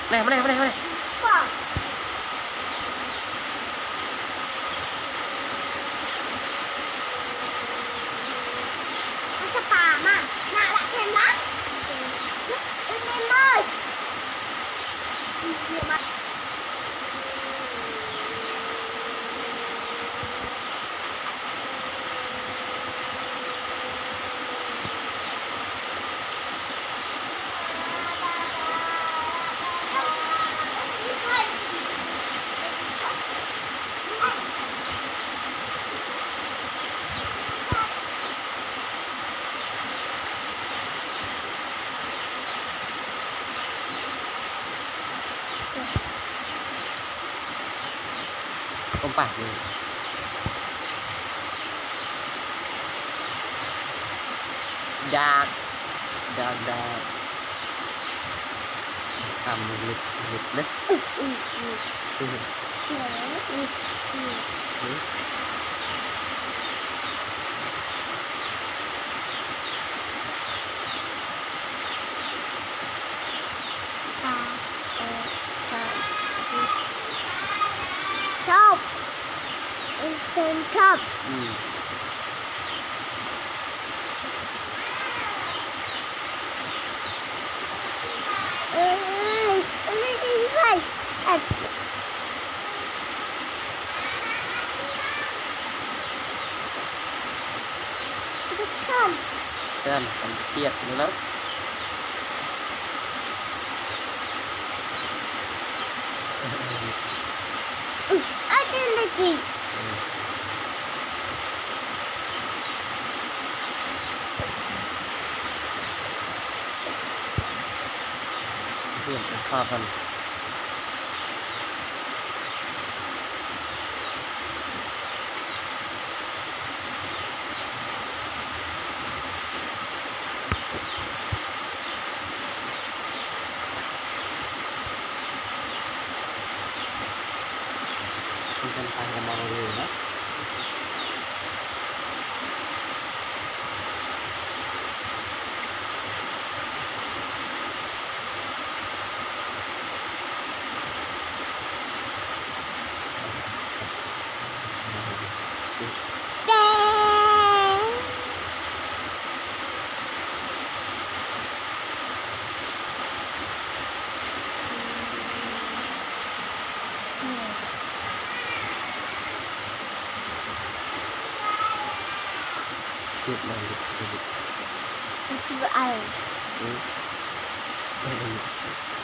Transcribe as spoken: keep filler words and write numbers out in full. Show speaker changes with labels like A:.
A: Mana mana mana mana.
B: Masa paman, nak nak kena? Ini mai.
A: Kompas ni. Dak, dak, dak. Kamu lit, lit, lit.
B: Stop. Then top.
A: Hmm.
B: Ơi, ini đi vậy. À. Không.
A: Kan, kan tiap nữa.
B: Ừ, ở đây là gì?
A: Siap, kapan? Tentang kemana dulu ya? Tiếp này được.
B: Chữ ai?
A: Ừ.